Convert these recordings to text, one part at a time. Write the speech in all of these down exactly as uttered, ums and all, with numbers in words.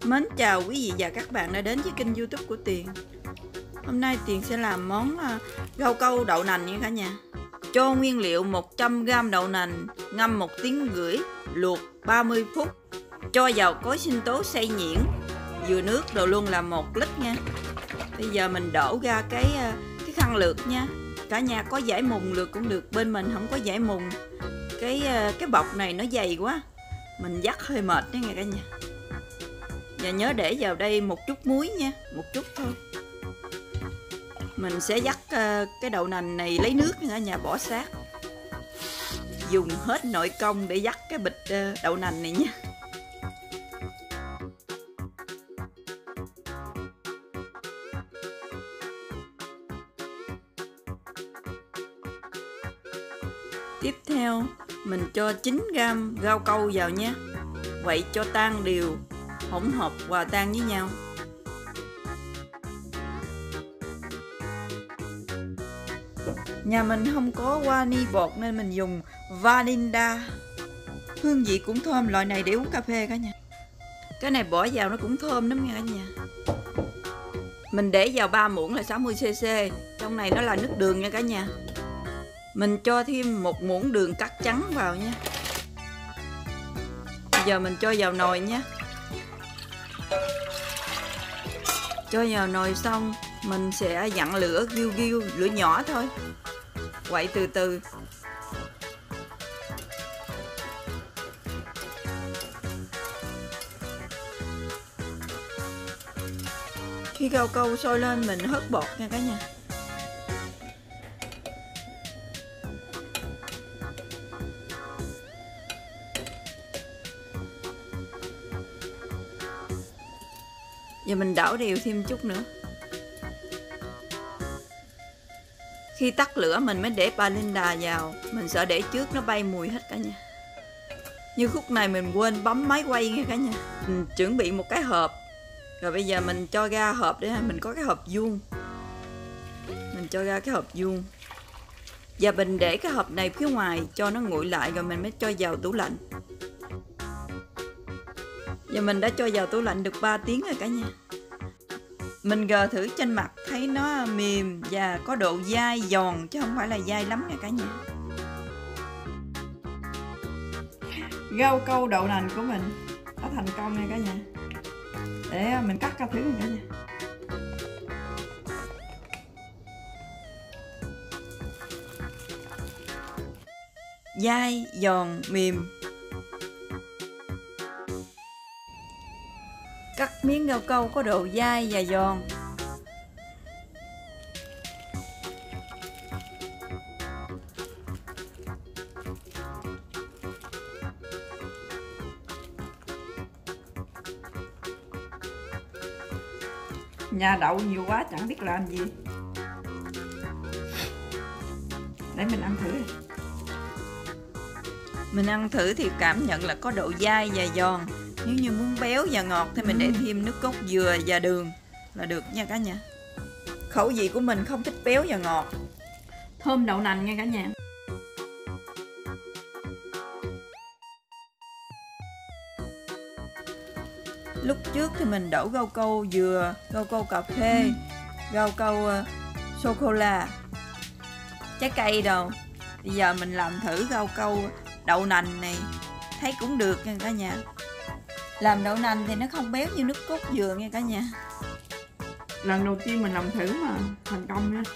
Mến chào quý vị và các bạn đã đến với kênh YouTube của Tiền. Hôm nay Tiền sẽ làm món rau câu đậu nành nha cả nhà. Cho nguyên liệu một trăm gam đậu nành, ngâm một tiếng rưỡi, luộc ba mươi phút. Cho vào cối sinh tố xay nhuyễn, dừa nước đồ luôn là một lít nha. Bây giờ mình đổ ra cái cái khăn lược nha. Cả nhà có dải mùng lược cũng được, bên mình không có dải mùng. Cái cái bọc này nó dày quá, mình dắt hơi mệt đó nghe cả nhà. Và nhớ để vào đây một chút muối nha, một chút thôi. Mình sẽ dắt cái đậu nành này lấy nước nha cả nhà, bỏ sát. Dùng hết nội công để dắt cái bịch đậu nành này nha. Tiếp theo mình cho chín gam rau câu vào nha. Quậy cho tan đều, hỗn hợp hòa tan với nhau. Nhà mình không có vani bột nên mình dùng Valinda. Hương vị cũng thơm, loại này để uống cà phê cả nhà. Cái này bỏ vào nó cũng thơm lắm nha cả nhà. Mình để vào ba muỗng là sáu mươi xê xê. Trong này nó là nước đường nha cả nhà. Mình cho thêm một muỗng đường cắt trắng vào nha. Bây giờ mình cho vào nồi nha. Cho vào nồi xong mình sẽ dặn lửa riu riu, lửa nhỏ thôi. Quậy từ từ. Khi rau câu sôi lên mình hớt bột nha cả nhà. Giờ mình đảo đều thêm chút nữa. Khi tắt lửa mình mới để Valinda vào. Mình sợ để trước nó bay mùi hết cả nhà. Như khúc này mình quên bấm máy quay nghe cả nhà. Mình chuẩn bị một cái hộp. Rồi bây giờ mình cho ra hộp để mình có cái hộp vuông. Mình cho ra cái hộp vuông. Và mình để cái hộp này phía ngoài cho nó nguội lại rồi mình mới cho vào tủ lạnh. Giờ mình đã cho vào tủ lạnh được ba tiếng rồi cả nhà. Mình gờ thử trên mặt thấy nó mềm và có độ dai giòn chứ không phải là dai lắm nha cả nhà. Rau câu đậu nành của mình đã thành công nha cả nhà. Để mình cắt ra thử nha cả nhà. Dai, giòn, mềm. Cắt miếng rau câu có độ dai và giòn. Nhà đậu nhiều quá chẳng biết làm gì. Để mình ăn thử. Mình ăn thử thì cảm nhận là có độ dai và giòn. Nếu như muốn béo và ngọt thì mình để thêm nước cốt dừa và đường là được nha cả nhà. Khẩu vị của mình không thích béo và ngọt. Thơm đậu nành nha cả nhà. Lúc trước thì mình đổ rau câu dừa, rau câu cà phê, rau câu uh, sô-cô-la, trái cây đâu. Bây giờ mình làm thử rau câu đậu nành này, thấy cũng được nha cả nhà. Làm đậu nành thì nó không béo như nước cốt dừa nha cả nhà. Lần đầu tiên mình làm thử mà thành công nha.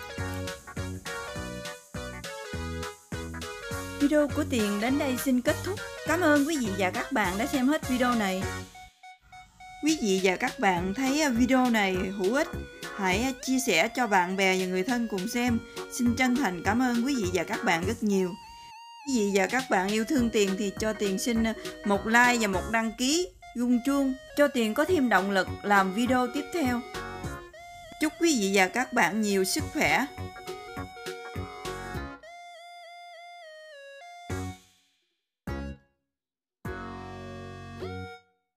Video của Tiền đến đây xin kết thúc. Cảm ơn quý vị và các bạn đã xem hết video này. Quý vị và các bạn thấy video này hữu ích, hãy chia sẻ cho bạn bè và người thân cùng xem. Xin chân thành cảm ơn quý vị và các bạn rất nhiều. Quý vị và các bạn yêu thương Tiền thì cho Tiền xin một like và một đăng ký, rung chuông cho Tiền có thêm động lực làm video tiếp theo. Chúc quý vị và các bạn nhiều sức khỏe.